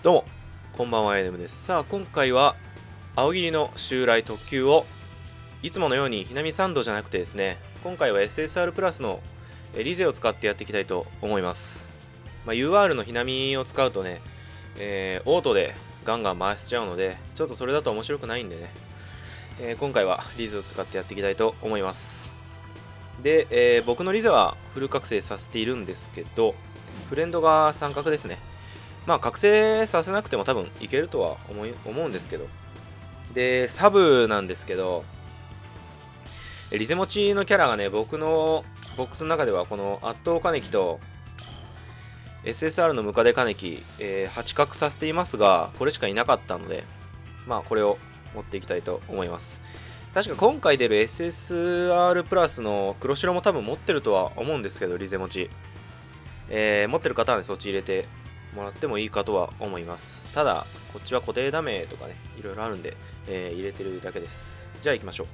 どうも、こんばんは、NM です。さあ、今回は、青切りの襲来特急を、いつものように、ひなみサンドじゃなくてですね、今回は SSR プラスのリゼを使ってやっていきたいと思います。UR のひなみを使うとね、オートでガンガン回しちゃうので、ちょっとそれだと面白くないんでね、今回はリゼを使ってやっていきたいと思います。で、僕のリゼはフル覚醒させているんですけど、フレンドが三角ですね。覚醒させなくても多分いけるとは思うんですけど。で、サブなんですけど、リゼ持ちのキャラがね、僕のボックスの中ではこの圧倒金木と SSR のムカデ金木、8角させていますが、これしかいなかったので、これを持っていきたいと思います。確か今回出る SSR プラスの黒白も多分持ってるとは思うんですけど、リゼ持ち。持ってる方はね、そっち入れてもらってもいいかとは思います。ただ、こっちは固定ダメとかね、いろいろあるんで、入れてるだけです。じゃあ行きましょう。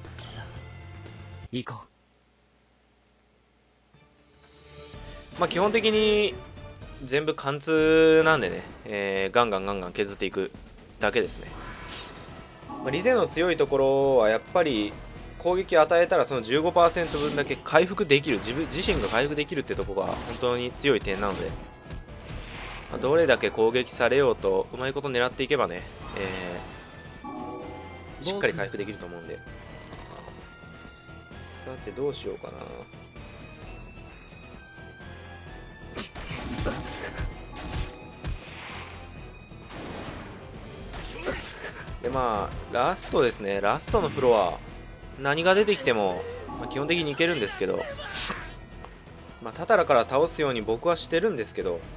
行こう。基本的に全部貫通なんでね、ガンガン削っていくだけですね。リゼの強いところはやっぱり攻撃与えたらその 15% 分だけ回復できる、自身が回復できるってとこが本当に強い点なので、どれだけ攻撃されようとうまいこと狙っていけばね、しっかり回復できると思うんで。さてどうしようかな。でラストですね。ラストのフロア何が出てきても、基本的にいけるんですけど、タタラから倒すように僕はしてるんですけど、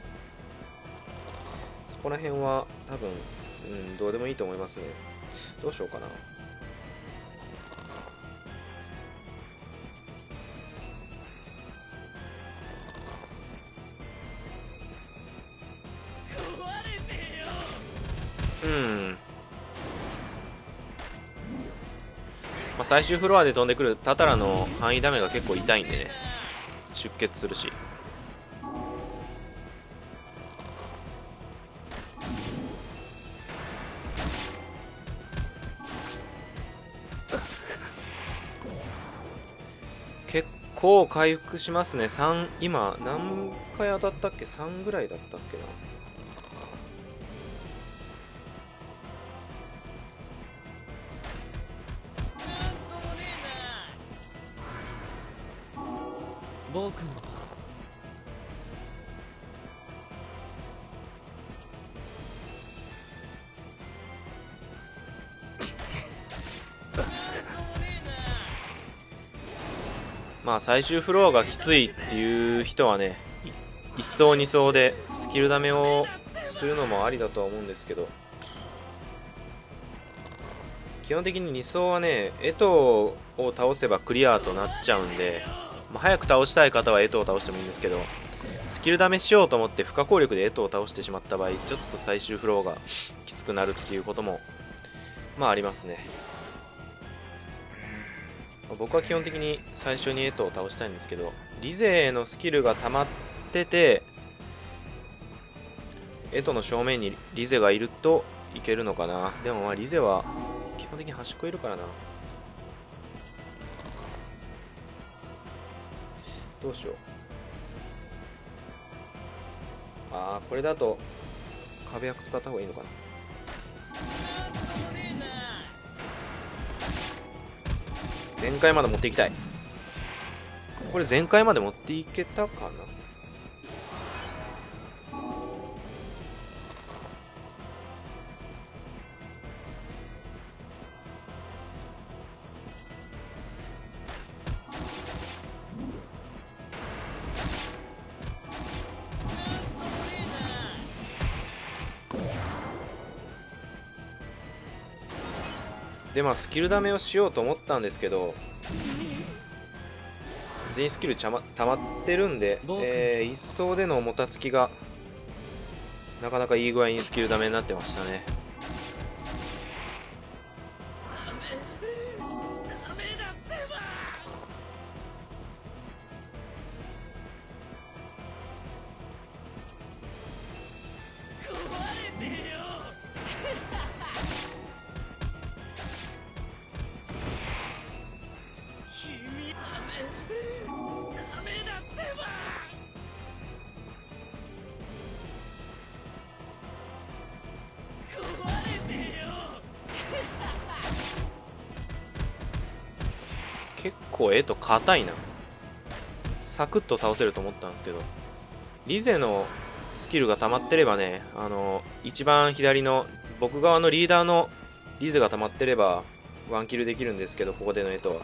そこら辺は多分、どうでもいいと思いますね。どうしようかな。最終フロアで飛んでくるタタラの範囲ダメが結構痛いんでね、出血するし。結構回復しますね。3、今何回当たったっけ？ 3 ぐらいだったっけな。 僕の最終フロアがきついっていう人はね、1走2走でスキルダメをするのもありだとは思うんですけど、基本的に2走はね、エトを倒せばクリアとなっちゃうんで、早く倒したい方はエトを倒してもいいんですけど、スキルダメしようと思って不可抗力でエトを倒してしまった場合、ちょっと最終フロアがきつくなるっていうこともありますね。僕は基本的に最初にエトを倒したいんですけど、リゼのスキルが溜まってて、エトの正面にリゼがいるといけるのかな。でもリゼは基本的に端っこいるからな。どうしよう。これだと壁役使った方がいいのかな。全開まで持っていきたい。これ全開まで持っていけたかな。でスキルダメをしようと思ったんですけど、全員スキル溜まってるんで、一走でのもたつきがなかなかいい具合にスキルダメになってましたね。 構絵と硬いな。サクッと倒せると思ったんですけど、リゼのスキルが溜まってればね、一番左の僕側のリーダーのリゼが溜まってればワンキルできるんですけど、ここでの絵とは。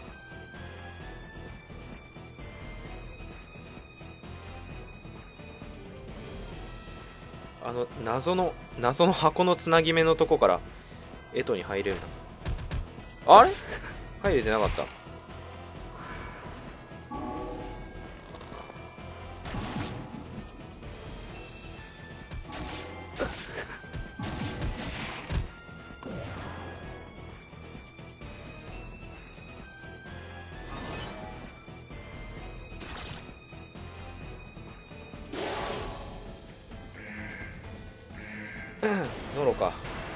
謎の箱のつなぎ目のとこからエトに入れるな。あれ入れてなかった。ノロか。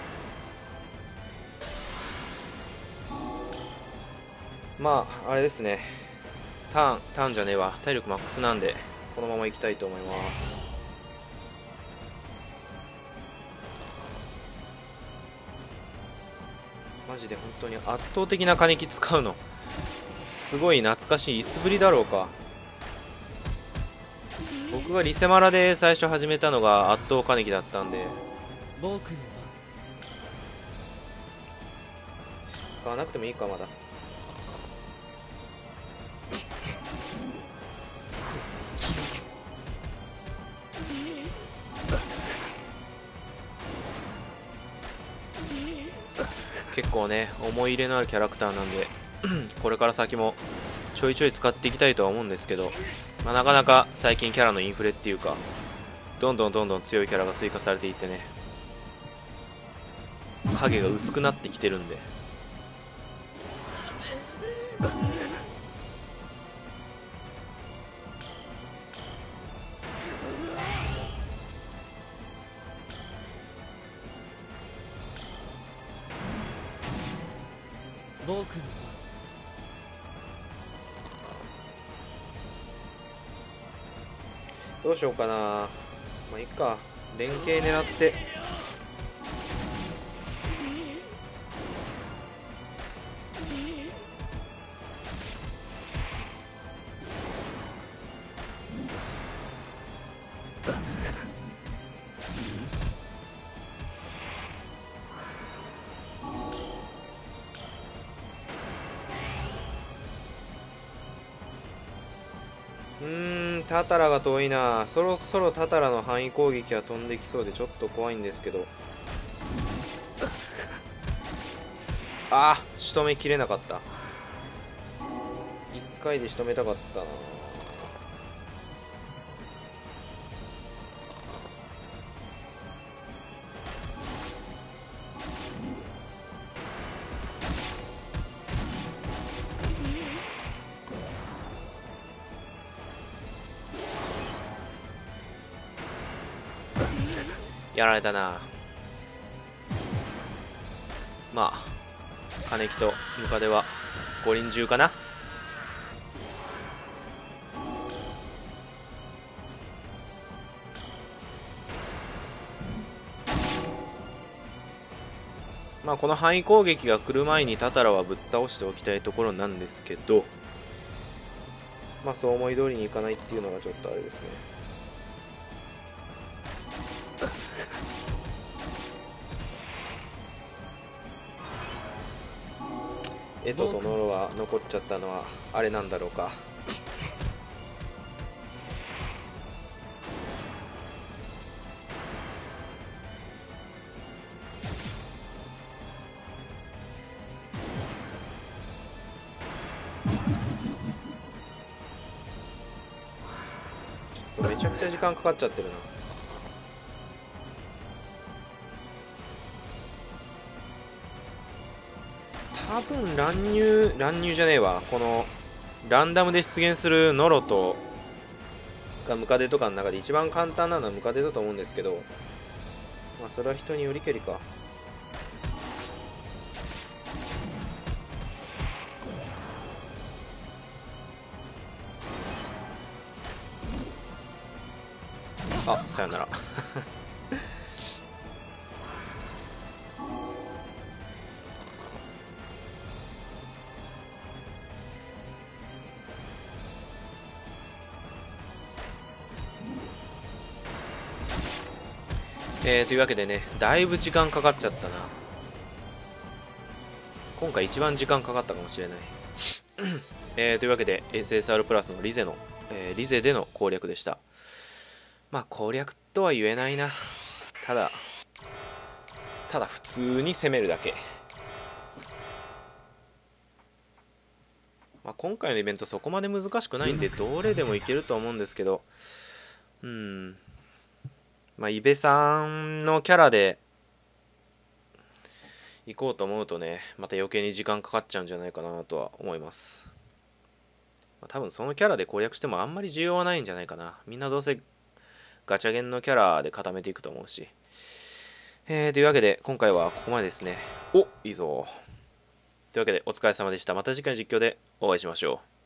まああれですね、ターンじゃねえわ、体力マックスなんでこのままいきたいと思います。マジで本当に圧倒的な金木使うのすごい懐かしい。いつぶりだろうか。僕がリセマラで最初始めたのが圧倒金木だったんで、 僕の使わなくてもいいか。まだ結構ね思い入れのあるキャラクターなんでこれから先もちょいちょい使っていきたいとは思うんですけど、まあ、なかなか最近キャラのインフレっていうか、どんどん強いキャラが追加されていってね、影が薄くなってきてるんで。 僕のどうしようかな。まあいいか、連携狙って。タタラが遠いな。そろそろタタラの範囲攻撃が飛んできそうでちょっと怖いんですけど。ああ、仕留めきれなかった。1回で仕留めたかったな。やられたな。まあ金木とムカデは五輪中かな。まあこの範囲攻撃が来る前にタタラはぶっ倒しておきたいところなんですけど、まあそう思い通りにいかないっていうのがちょっとあれですね。エトとノロが残っちゃったのはあれなんだろうか。ちょっとめちゃくちゃ時間かかっちゃってるな。多分乱入じゃねえわ。このランダムで出現するノロとがムカデとかの中で一番簡単なのはムカデだと思うんですけど、まあそれは人によりけりか。あ、さよなら。 というわけでね、だいぶ時間かかっちゃったな。今回一番時間かかったかもしれない。というわけで SSR プラスのリゼでの攻略でした。まあ攻略とは言えないな。ただ普通に攻めるだけ。まあ、今回のイベントそこまで難しくないんでどれでもいけると思うんですけど、まあイベさんのキャラで行こうと思うとね、また余計に時間かかっちゃうんじゃないかなとは思います。多分そのキャラで攻略してもあんまり需要はないんじゃないかな。みんなどうせガチャゲンのキャラで固めていくと思うし。というわけで今回はここまでですね。お、いいぞ。というわけでお疲れ様でした。また次回の実況でお会いしましょう。